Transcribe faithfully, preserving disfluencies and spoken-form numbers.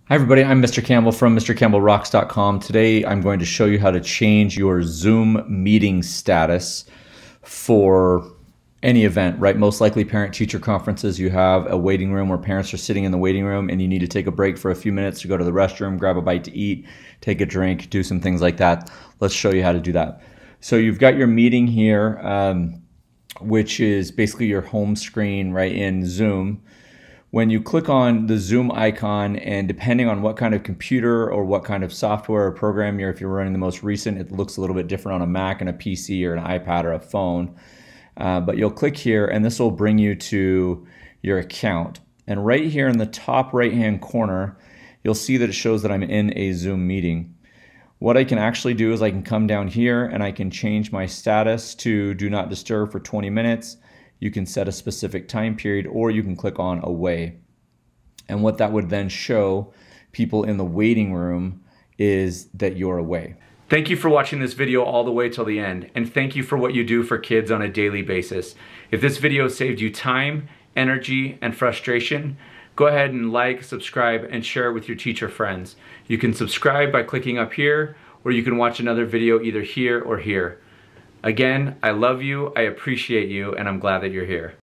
Hi everybody, I'm Mister Campbell from Mister Campbell Rocks dot com. Today I'm going to show you how to change your Zoom meeting status for any event, right? Most likely parent-teacher conferences. You have a waiting room where parents are sitting in the waiting room and you need to take a break for a few minutes to go to the restroom, grab a bite to eat, take a drink, do some things like that. Let's show you how to do that. So you've got your meeting here, um, which is basically your home screen right in Zoom. When you click on the Zoom icon, and depending on what kind of computer or what kind of software or program you're, if you're running the most recent, it looks a little bit different on a Mac and a P C or an iPad or a phone. Uh, but you'll click here and this will bring you to your account. And right here in the top right hand corner, you'll see that it shows that I'm in a Zoom meeting. What I can actually do is I can come down here and I can change my status to do not disturb for twenty minutes. You can set a specific time period, or you can click on away. And what that would then show people in the waiting room is that you're away. Thank you for watching this video all the way till the end, and thank you for what you do for kids on a daily basis. If this video saved you time, energy, and frustration, go ahead and like, subscribe, and share it with your teacher friends. You can subscribe by clicking up here, or you can watch another video either here or here. Again, I love you, I appreciate you, and I'm glad that you're here.